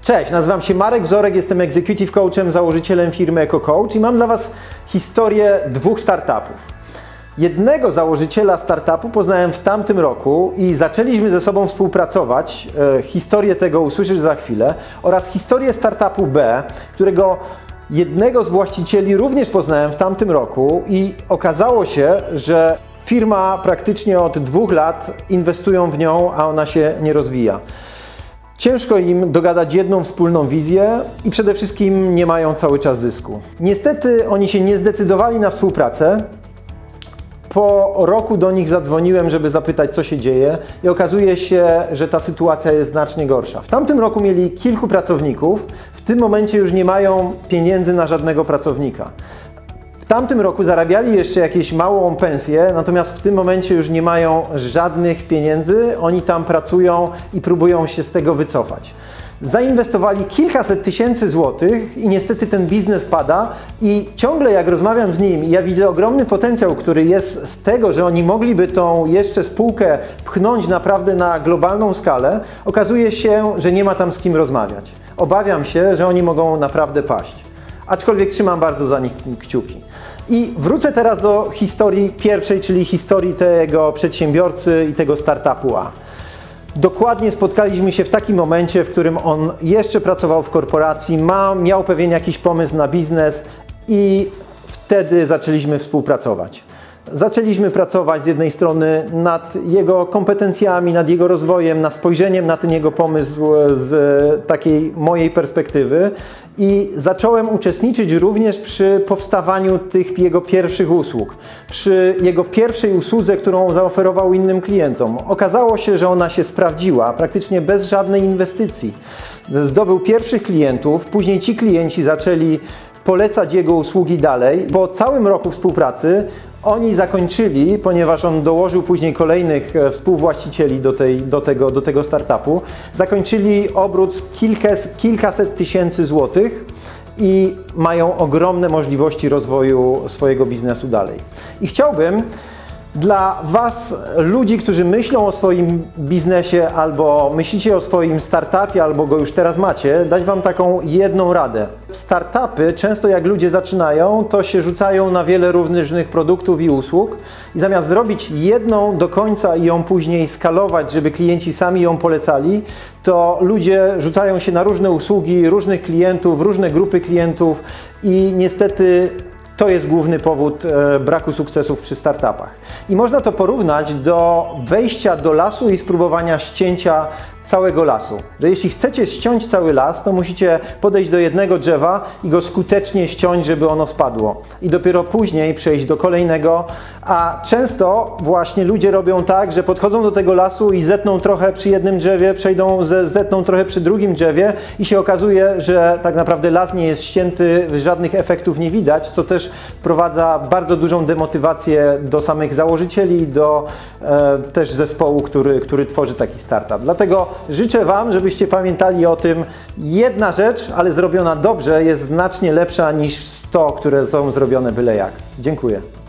Cześć, nazywam się Marek Wzorek, jestem Executive Coachem, założycielem firmy EcoCoach i mam dla Was historię dwóch startupów. Jednego założyciela startupu poznałem w tamtym roku i zaczęliśmy ze sobą współpracować. Historię tego usłyszysz za chwilę. Oraz historię startupu B, którego jednego z właścicieli również poznałem w tamtym roku i okazało się, że firma praktycznie od 2 lat inwestują w nią, a ona się nie rozwija. Ciężko im dogadać jedną wspólną wizję i przede wszystkim nie mają cały czas zysku. Niestety oni się nie zdecydowali na współpracę. Po roku do nich zadzwoniłem, żeby zapytać, co się dzieje i okazuje się, że ta sytuacja jest znacznie gorsza. W tamtym roku mieli kilku pracowników, w tym momencie już nie mają pieniędzy na żadnego pracownika. W tamtym roku zarabiali jeszcze jakieś małą pensję, natomiast w tym momencie już nie mają żadnych pieniędzy, oni tam pracują i próbują się z tego wycofać. Zainwestowali kilkaset tysięcy złotych i niestety ten biznes pada i ciągle jak rozmawiam z nim, ja widzę ogromny potencjał, który jest z tego, że oni mogliby tą jeszcze spółkę pchnąć naprawdę na globalną skalę, okazuje się, że nie ma tam z kim rozmawiać. Obawiam się, że oni mogą naprawdę paść. Aczkolwiek trzymam bardzo za nich kciuki. I wrócę teraz do historii pierwszej, czyli historii tego przedsiębiorcy i tego startupu A. Dokładnie spotkaliśmy się w takim momencie, w którym on jeszcze pracował w korporacji, miał pewien jakiś pomysł na biznes i wtedy zaczęliśmy współpracować. Zaczęliśmy pracować z jednej strony nad jego kompetencjami, nad jego rozwojem, nad spojrzeniem na ten jego pomysł z takiej mojej perspektywy i zacząłem uczestniczyć również przy powstawaniu tych jego pierwszych usług, przy jego pierwszej usłudze, którą zaoferował innym klientom. Okazało się, że ona się sprawdziła praktycznie bez żadnej inwestycji. Zdobył pierwszych klientów, później ci klienci zaczęli polecać jego usługi dalej. Po całym roku współpracy oni zakończyli, ponieważ on dołożył później kolejnych współwłaścicieli do tego startupu, zakończyli obrót kilkaset tysięcy złotych i mają ogromne możliwości rozwoju swojego biznesu dalej. I chciałbym dla Was, ludzi, którzy myślą o swoim biznesie albo myślicie o swoim startupie, albo go już teraz macie, dać Wam taką jedną radę. W startupy często jak ludzie zaczynają, to się rzucają na wiele różnych produktów i usług i zamiast zrobić jedną do końca i ją później skalować, żeby klienci sami ją polecali, to ludzie rzucają się na różne usługi, różnych klientów, różne grupy klientów i niestety to jest główny powód braku sukcesów przy startupach. I można to porównać do wejścia do lasu i spróbowania ścięcia całego lasu. Że jeśli chcecie ściąć cały las, to musicie podejść do jednego drzewa i go skutecznie ściąć, żeby ono spadło. I dopiero później przejść do kolejnego, a często właśnie ludzie robią tak, że podchodzą do tego lasu i zetną trochę przy jednym drzewie, zetną trochę przy drugim drzewie i się okazuje, że tak naprawdę las nie jest ścięty, żadnych efektów nie widać, co też wprowadza bardzo dużą demotywację do samych założycieli, do też zespołu, który tworzy taki startup. Dlatego życzę Wam, żebyście pamiętali o tym, jedna rzecz, ale zrobiona dobrze, jest znacznie lepsza niż 100, które są zrobione byle jak. Dziękuję.